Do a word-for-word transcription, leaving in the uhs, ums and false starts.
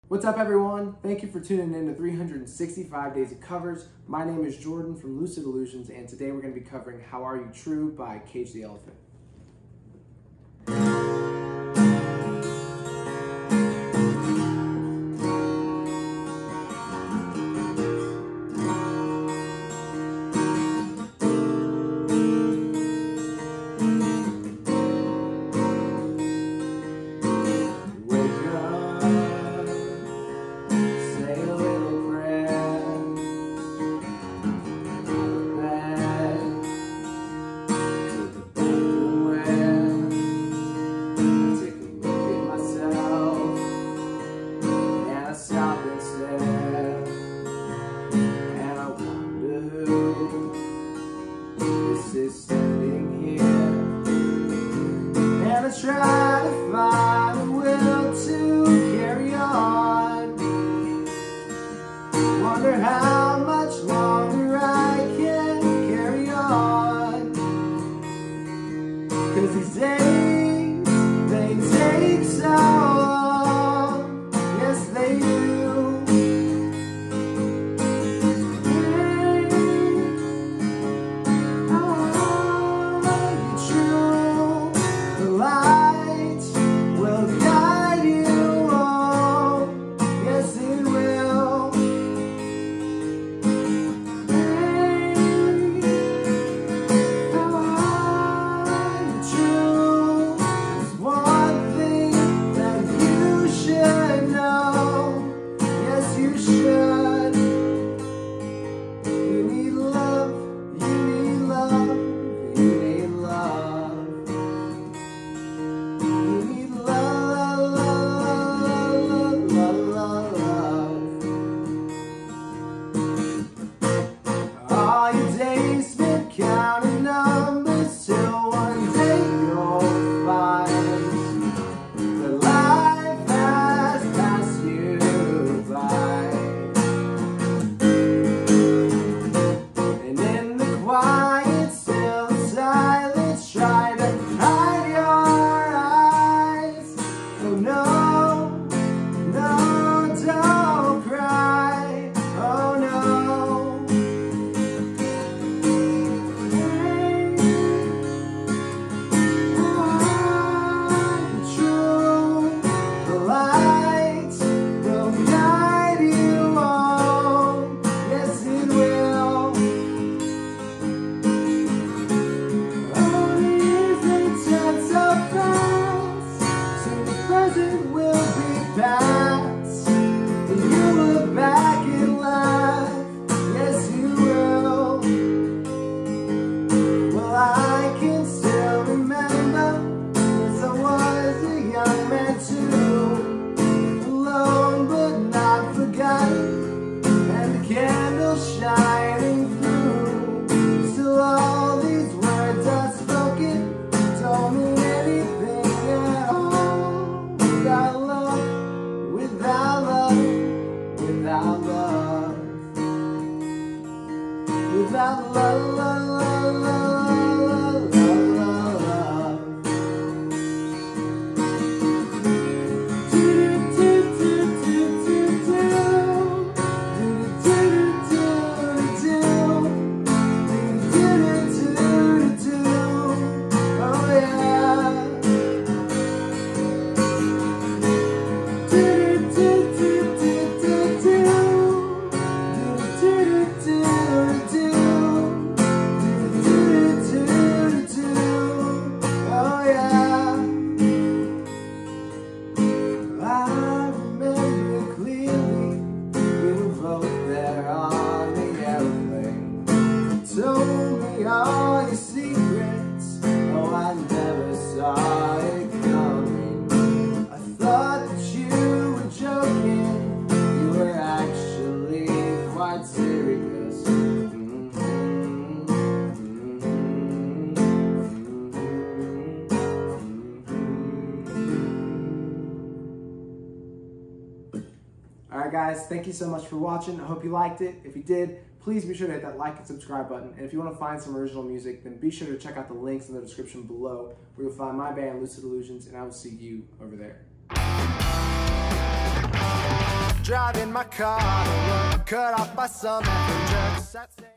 What's up, everyone? Thank you for tuning in to three hundred sixty-five Days of Covers. My name is Jordan from Lucid Illusions, and today we're going to be covering How Are You True by Cage the Elephant. Try to find the will to carry on. Wonder how much longer I can carry on. 'Cause these days, they take so long. Yes, they do. Counting numbers till one day you'll find that life has passed you by. And in the quiet, still silence, try to hide your eyes. Oh no, no, don't cry. Oh no. Shining through, still all these words are spoken don't mean anything at all. Without love, without love, without love, without love, love, love, love, love, love, love. Told me all your secrets, oh I never saw it coming. I thought that you were joking, you were actually quite serious. Mm-hmm. Mm-hmm. Alright guys, thank you so much for watching. I hope you liked it. If you did, please be sure to hit that like and subscribe button. And if you want to find some original music, then be sure to check out the links in the description below, where you'll find my band, Lucid Illusions, and I will see you over there. driving my car to work, cut off by some effing jerks.